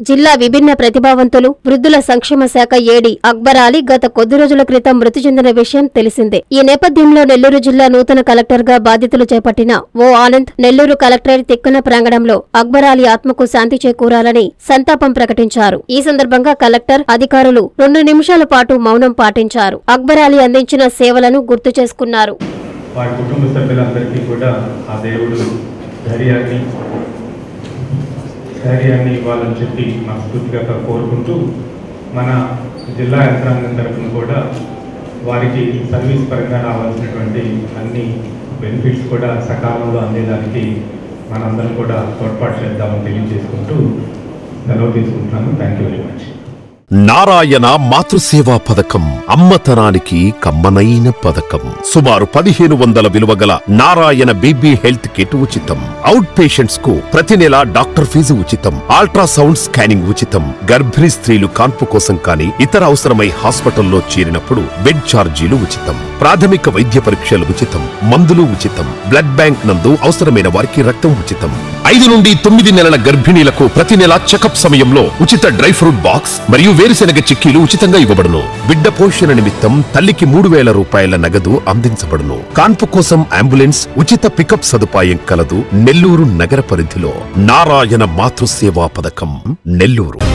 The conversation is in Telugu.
జిల్లా విభిన్న ప్రతిభావంతులు వృద్ధుల సంక్షేమ శాఖ ఏడీ అక్బర్ అలీ గత కొద్ది రోజుల క్రితం మృతి చెందిన విషయం తెలిసిందే. ఈ నేపథ్యంలో నెల్లూరు జిల్లా నూతన కలెక్టర్గా బాధ్యతలు చేపట్టిన ఓ ఆనంద్ నెల్లూరు కలెక్టరేట్ తిక్కన ప్రాంగణంలో అక్బర్ అలీ ఆత్మకు శాంతి చేకూరాలని సంతాపం ప్రకటించారు. ఈ సందర్భంగా కలెక్టర్, అధికారులు 2 నిమిషాల పాటు మౌనం పాటించారు. అక్బర్ అలీ అందించిన సేవలను గుర్తు చేసుకున్నారు. వారి కుటుంబ సభ్యులందరికీ కూడా ఆ దేవుడు ధైర్యాన్ని ఇవ్వాలని చెప్పి మనస్ఫూర్తిగా కోరుకుంటూ మన జిల్లా యంత్రాంగం తరఫున కూడా వారికి సర్వీస్ పరంగా రావాల్సినటువంటి అన్ని బెనిఫిట్స్ కూడా సకాలంలో అందేదానికి మనందరం కూడా తోడ్పాటు చేద్దామని తెలియజేసుకుంటూ సెలవు తీసుకుంటున్నాను. Thank you very much. Narayana మాతృసేవా పథకం అమ్మతనానికి కమ్మనైన పథకం. సుమారు 1500 విలువగల నారాయణ బీబీ హెల్త్ కిట్ ఉచితం. అవుట్ పేషెంట్స్ కు ప్రతి నెల డాక్టర్ ఫీజు ఉచితం. అల్ట్రాసౌండ్ స్కానింగ్ ఉచితం. గర్భిణీ స్త్రీలు కాన్పు కోసం కానీ ఇతర అవసరమై హాస్పిటల్లో చేరినప్పుడు బెడ్ ఛార్జీలు ఉచితం. ప్రాథమిక వైద్య పరీక్షలు ఉచితం. మందులు ఉచితం. బ్లడ్ బ్యాంక్ నందు అవసరమైన వారికి రక్తం ఉచితం. 5 నుండి 9 నెలల గర్భిణీలకు ప్రతి నెల చెకప్ సమయంలో ఉచిత డ్రై ఫ్రూట్ బాక్స్ మరియు వేరుశెనగ చిక్కీలు ఉచితంగా ఇవ్వబడును. బిడ్డ పోషణ నిమిత్తం తల్లికి 3000 రూపాయల నగదు అందించబడును. కాన్పు కోసం అంబులెన్స్ ఉచిత పికప్ సదుపాయం కలదు. నెల్లూరు నగర పరిధిలో నారాయణ మాతృసేవా పథకం నెల్లూరు.